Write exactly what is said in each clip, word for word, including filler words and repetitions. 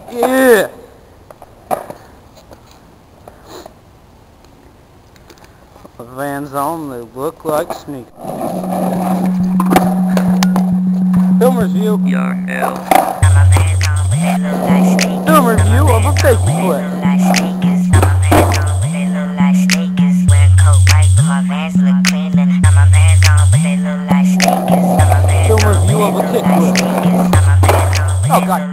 Yeah. Vans on, they look like sneakers. Film review. Your hell. Film review of a Fakie Flex. Film review of a kickflip. Oh god.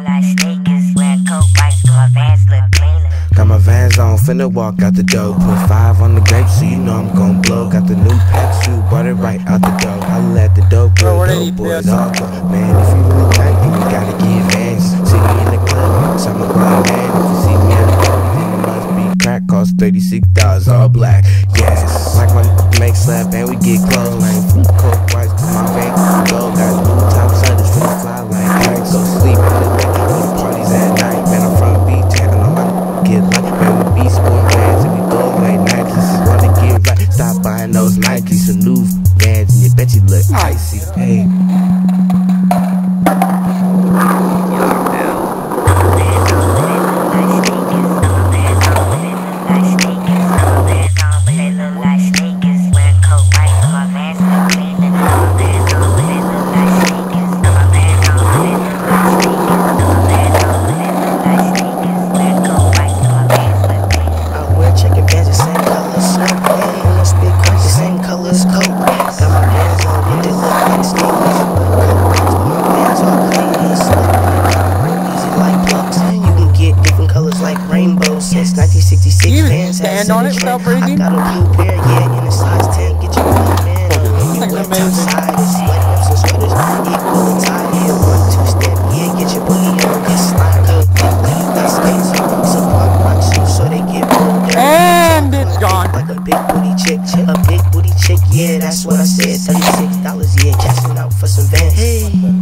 Got my Vans on, finna walk out the door. Put five on the grape, so you know I'm gon' blow. Got the new pack shoe, bought it right out the door. I let the dope girl, dope boys all go. Man, if you really tight, then you gotta get Vans. See me in the club, so I'm a blind man. If you see me in the club, then it must be crack. Cost thirty-six dollars, all black. Yes, like my make slap and we get close. Like coke whites, cause my Vans gold. Got new top shutters, finna fly like kites. Go sleep in the day, go to parties at night. Man, I'm from B ten, I know my get like, man, we be sport Vans and we throw away Nikes. This is wanna get right, stop buying those Nikes. Some new Vans and you bet you look icy. Hey. Since nineteen sixty-six, you Vans stand on it without breathing? I got a blue pair, yeah, in a size ten. Get your money, man. You went outside, it's like some sweaters, equal and tie, yeah, one, two step, yeah, get your booty on, get slide up, like you got skates on, support my shoes so they get broken. And it's gone. Like a big booty chick, chick, a big booty chick, yeah, that's what I said. thirty-six dollars, yeah, cashing out for some Vans. Hey.